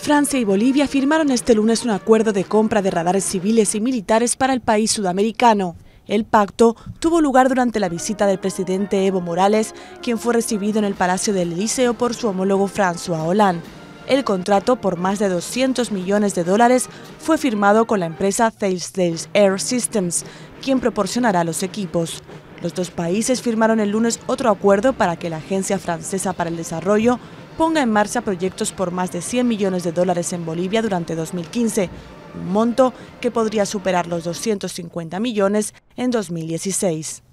Francia y Bolivia firmaron este lunes un acuerdo de compra de radares civiles y militares para el país sudamericano. El pacto tuvo lugar durante la visita del presidente Evo Morales, quien fue recibido en el Palacio del Elíseo por su homólogo François Hollande. El contrato, por más de 200 millones de dólares, fue firmado con la empresa Thales Air Systems, quien proporcionará los equipos. Los dos países firmaron el lunes otro acuerdo para que la Agencia Francesa para el Desarrollo ponga en marcha proyectos por más de 100 millones de dólares en Bolivia durante 2015, un monto que podría superar los 250 millones en 2016.